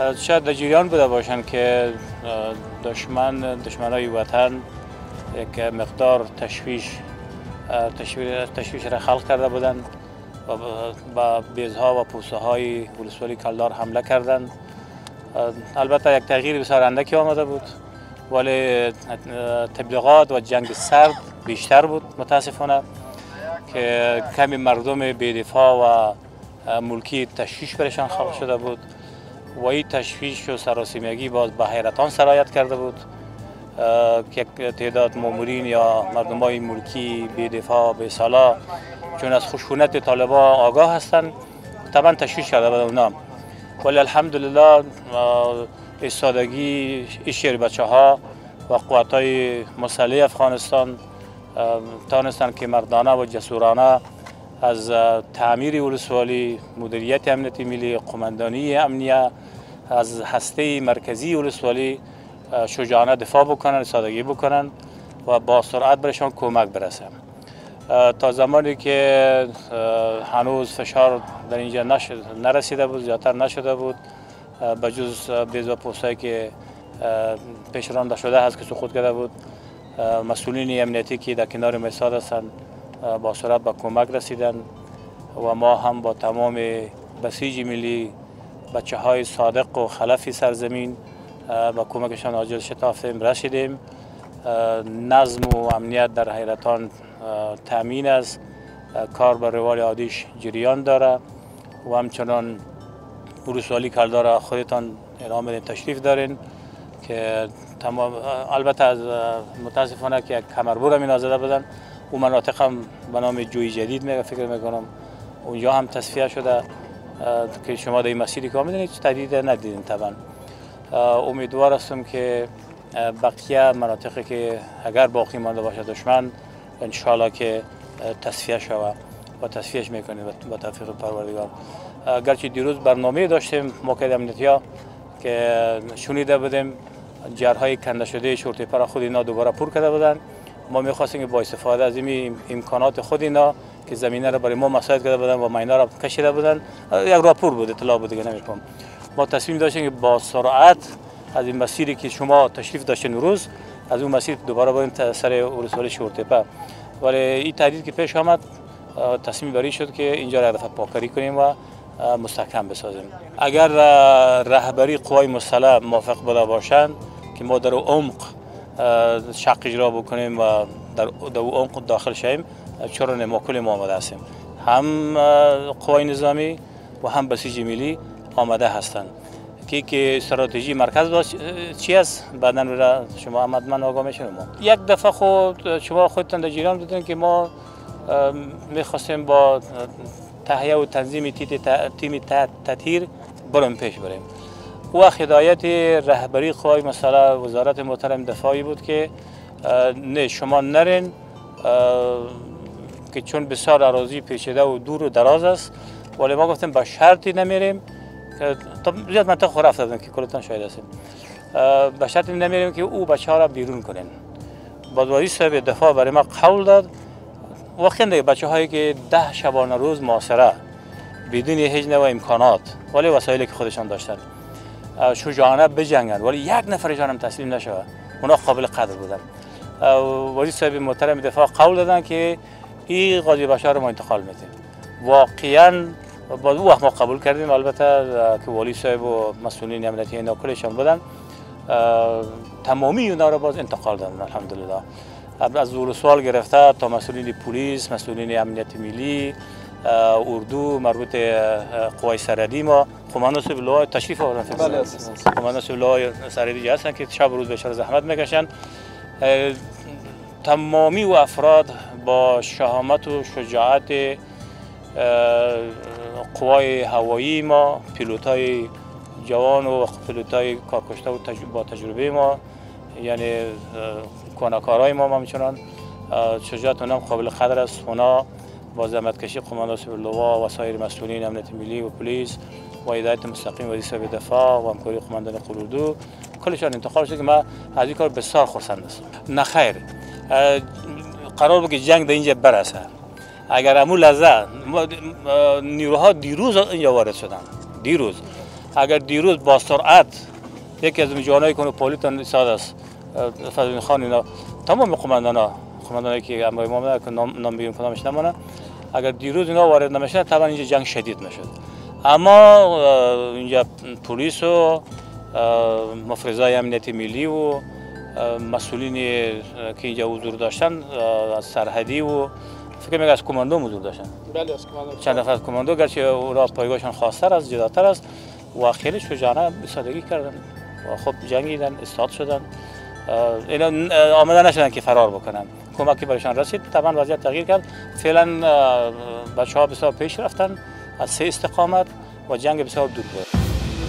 شاید در جریان بوده باشند که دشمنای وطن یک مقدار تشویش را خلق کرده بودند و با بیزها و پوسه های ولسوالی کلدار حمله کردند. البته یک تغییر بسیار اندکی آمده بود، ولی تبلیغات و جنگ سرد بیشتر بود متاسفانه، که کمی مردم بی‌دفاع و ملکی تشویش برشان خلق شده بود و این تشویش و سراسیمگی باز به حیرتان سرایت کرده بود که تعداد مامورین یا مردمای ملکی بی‌دفاع بی‌صلاح چون از خشونت طالبان آگاه هستند طبعا تشویش کرده بود اونا. ولی الحمدلله ایستادگی ایشیر بچه ها و قوت‌های مسلح افغانستان توانستند که مردانه و جسورانه از تعمیر ولسوالی، مدیریت امنیت ملی، قماندانی امنیه، از هسته مرکزی ولسوالی شجاعانه دفاع بکنند، ایستادگی بکنند و با سرعت برشان کمک برسه. تا زمانی که هنوز فشار در اینجا نرسیده بود، زیادتر نشده بود، بجز بیز و پوستایی که پیش رانده شده هست که سقوط کرده بود، مسئولین امنیتی که در کنار میساد هستند با سرعت به کمک رسیدن و ما هم با تمام بسیج ملی، بچه های صادق و خلفی سرزمین با کمکشان عاجل شتافیم رسیدیم. نظم و امنیت در حیرتان تامین است، کار به روال عادیش جریان داره و همچنان ولسوالی کلدار خودتان اعلام بدین تشریف دارین که تمام. البته از متاسفانه که یک کمربور هم نازده بدن، اون مناطق هم به نام جوی جدید فکر میکنم اونجا هم تصفیه شده که شما در این مسیری که میدونید تهدید ندیدین. طبعا امیدوار هستم که بقیه مناطقی که اگر باقی مانده باشه دشمن انشالله که تصفیه شود و تصفیهش میکنیم با توفیق پروردگار. گرچه دیروز برنامه داشتیم موقع امنیتیا که شنیده بودیم جرهای کنده شده شورتیپر خود اینا دوباره پر کرده بودن، ما میخواستیم که با استفاده از این امکانات خود اینا که زمینه را برای ما مساعد کرده بودن و ماینا را کشیده بودن، یک راپور بود، اطلاع بود دیگه نمیکنم. ما تصمیم داشتیم که با سرعت از این مسیری که شما تشریف داشتین روز از اون مسیر دوباره بریم سر ولسوالی شورتیپه، ولی این تهدید که پیش آمد تصمیم بری شد که اینجا را دفعه پاکاری کنیم و مستحکم بسازیم. اگر رهبری قوای مسلح موافق بوده باشند که ما در عمق شق اجرا بکنیم و در عمق داخل شویم، چرا نه، ما کل ما آماده هستیم. هم قوای نظامی و هم بسیج ملی آماده هستند که استراتژی مرکز چی است بعداً شما حتما آگاه میشین. ما یک دفعه شما خودتان در جریان بودین که ما میخواستیم با تهیه و تنظیم تیم تطهیر بریم پیش بریم. و هدایت رهبری قوای مسلح وزارت محترم دفاعی بود که نه شما نرین که چون بسیار اراضی پیچیده و دور و دراز است، ولی ما گفتیم با شرطی نمیریم که زیاد منطقه خور افتادن که کلتان شاید هستیم، با شرطی نمیریم که او بچه ها را بیرون کنین. بازواری صاحب دفاع برای ما قول داد وقتی دیگه بچه هایی که 10 شبانه روز محاصره بدون هیچ نوع امکانات ولی وسایلی که خودشان داشتن شجاعانه بجنگن ولی یک نفرشان هم تسلیم نشود، اونا قابل قدر بودن. وزیر صاحب محترم دفاع قول دادن که این قاضی بشار رو ما انتقال میدیم. واقعا با او ما قبول کردیم، البته که والی صاحب و مسئولین امنیتی اینا کلشان بودن، تمامی اونا رو باز انتقال دادن الحمدلله. از ولسوال گرفته تا مسئولین پلیس، مسئولین امنیت ملی، اردو، مربوط قوای سرحدی ما، قماندان صبح تشریف آوردن. قماندان صبح سرحدی هستن که شب و روز بسیار زحمت میکشن. تمامی و افراد با شهامت و شجاعت قوای هوایی ما، پیلوتای جوان و پیلوتای کارکشته و با تجربه ما، یعنی کنکارای ما همچنان شجاعت اونم قابل قدر است. اونا با زحمتکشی قماندان صبح و سایر مسئولین امنیت ملی و پلیس و هدایت مستقیم وزیر صاحب دفاع و همکاری قماندان اردو کلشان انتقال شد که ما از این کار بسیار خرسند هستم. نه خیر، قرار بود که جنگ در اینجا برسه. اگر همون لحظه نیروها دیروز اینجا وارد شدن، دیروز اگر دیروز با سرعت یکی از جوانایی که پلیتان ایستاده است، فضل خان، اینا تمام قماندانایی که امروز ما که نام بگیم کدامش نمونه، اگر دیروز اینا وارد نمیشن طبعا اینجا جنگ شدید میشد. اما اینجا پلیس و مفرزای امنیتی ملی و مسئولین که اینجا حضور داشتن از سرحدی و فکر می‌کنم از کماندو حضور داشتن. بله از کماندو. چند نفر از کماندو گرچه اونها پایگاهشان خاص‌تر است، جداتر است و خیلی شجاعانه ایستادگی کردن و خب جنگیدن، استاد شدن. اینا آماده نشدن که فرار بکنن. کمکی برایشان رسید، طبعا وضعیت تغییر کرد. فعلا بچه‌ها بسیار پیش رفتن از 3 استقامت و جنگ بسیار دور بود.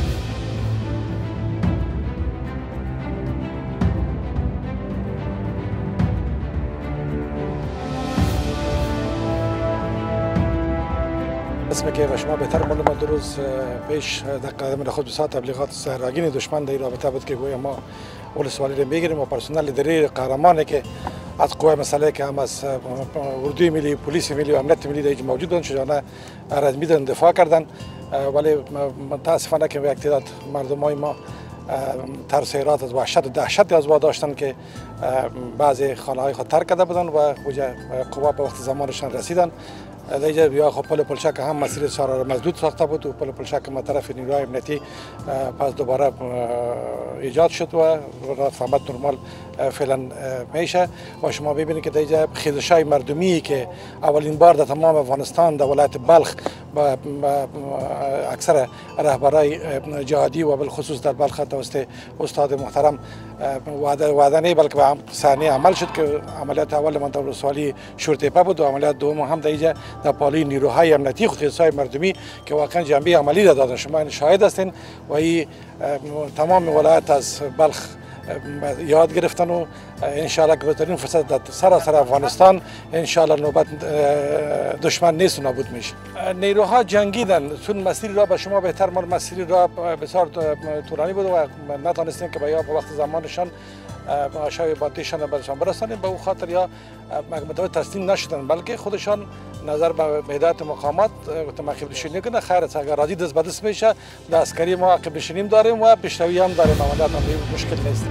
اسمی که شما بهتر معلومه 2 روز پیش در قدم خود بسیار تبلیغات سهرگین دشمن در رابطه بود که گویا ما ولسوالی رو بگیریم و پرسنل دری قهرمانی که از قوای مسئله که هم از اردوی ملی، پلیس ملی و امنیت ملی در موجود بودن شجاعانه رزمی دادن دفاع کردن، ولی متاسفانه که یک تعداد مردمای ما ترس ایراد از وحشت و دهشتی از داشتن که بعضی خانه های خود ترک کرده بودن و قوا به وقت زمانشان رسیدن. دیگه بیا خب پل پلچک هم مسیر چهارراه مسدود ساخته بود و پل پلچک ما طرف نیروهای امنیتی پس دوباره ایجاد شد و رفت نرمال فعلا میشه و شما ببینید که دیگه خیزش‌های مردمی که اولین بار در تمام افغانستان در ولایت بلخ با اکثر رهبرای جهادی و بالخصوص در بلخ توسط استاد محترم وعده نه بلکه به صحنه عمل شد که عملیات اول من ولسوالی شورتیپه بود و عملیات دوم هم دیگه در پالی نیروهای امنیتی خصوصی مردمی که واقعا جنبه عملی دادن. شما شاهد هستین و این تمام ولایت از بلخ یاد گرفتن و انشالله که بهترین فرصت در سراسر افغانستان انشالله نوبت دشمن نیست و نابود میشه. نیروها جنگیدن چون مسیری را به شما بهتر مسیری را بسیار طولانی بود و نتونستیم که به وقت زمانشان شای باتیشان برشان برسانیم. به او خاطر یا متوجه تسلیم نشدن بلکه خودشان نظر به هدایت مقامات عقب نشینی کنه. خیر است اگر راضی دست به دست میشه در عسکری ما عقب نشینیم داریم و پیشروی هم داریم، عملیات هم مشکل نیست.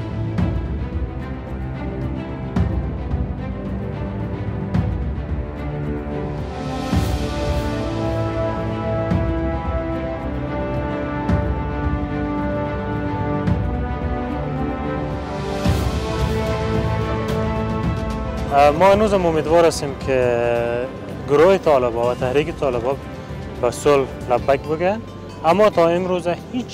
ما هنوز امیدوار هستیم که گروه طالبان و تحریک طالبان به صلح لبک بگن، اما تا امروز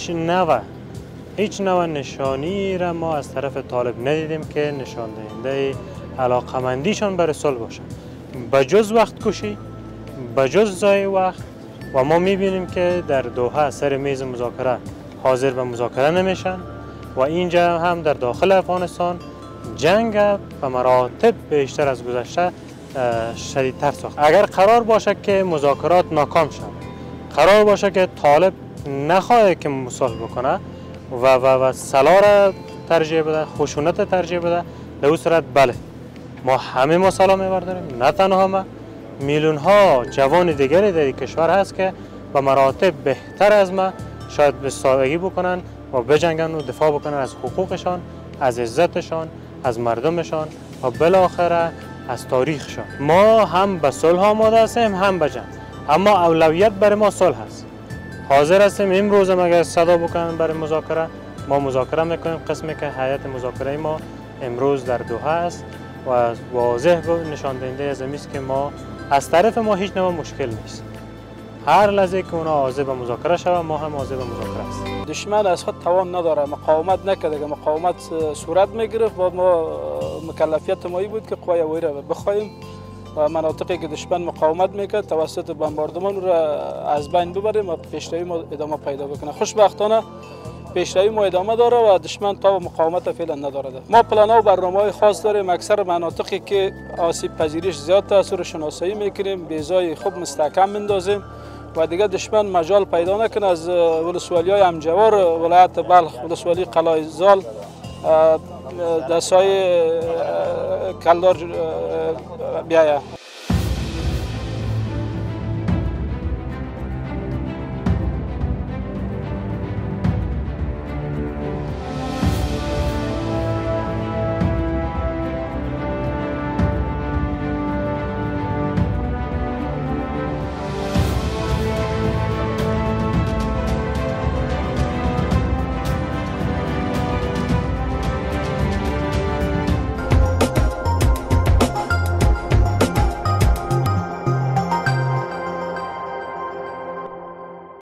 هیچ نوع نشانی را ما از طرف طالب ندیدیم که نشان دهنده علاقمندیشان برای صلح باشه، بجز وقت کشی، بجز ضایع وقت. و ما میبینیم که در دوحه سر میز مذاکره حاضر به مذاکره نمیشن و اینجا هم در داخل افغانستان جنگ به مراتب بیشتر از گذشته شدیدتر ساخت. اگر قرار باشه که مذاکرات ناکام شد، قرار باشه که طالب نخواهد که صلح بکنه و صلاح را ترجیح بده، خشونت ترجیح بده، در اون صورت بله ما همه ما سلام می‌برداریم. نه تنها ما، میلیون ها جوان دیگری در کشور هست که به مراتب بهتر از ما شاید به سادگی بکنن و بجنگن و دفاع بکنن از حقوقشان، از عزتشان، از مردمشان و بالاخره از تاریخشان. ما هم به صلح آماده هستیم هم به جنگ، اما اولویت برای ما صلح است. حاضر هستیم امروز اگر صدا بکنن برای مذاکره ما مذاکره میکنیم. قسمی که هیئت مذاکره ما امروز در دوحه است و واضح نشان دهنده از این است که ما از طرف ما هیچ نوع مشکل نیست. هر لحظه که اونا حاضر به مذاکره شوند ما هم حاضر به مذاکره هستیم. دشمن از خود توان نداره، مقاومت نکرده. اگه مقاومت صورت میگرفت و ما مکلفیت ما بود که قوای وی را بخواهیم و مناطقی که دشمن مقاومت میکرد توسط بمباردمان را از بین ببریم و پیشروی ما ادامه پیدا بکنه. خوشبختانه پیشروی ما ادامه داره و دشمن تا مقاومت فعلا نداره. ما پلن‌ها و برنامه‌های خاص داریم. اکثر مناطقی که آسیب پذیریش زیاد است رو شناسایی میکنیم، بیضای خوب مستحکم میندازیم و دیگه دشمن مجال پیدا نکنه از ولسوالی‌های همجوار ولایت بلخ، ولسوالی قلعه زال، دستای کلدار بیایه.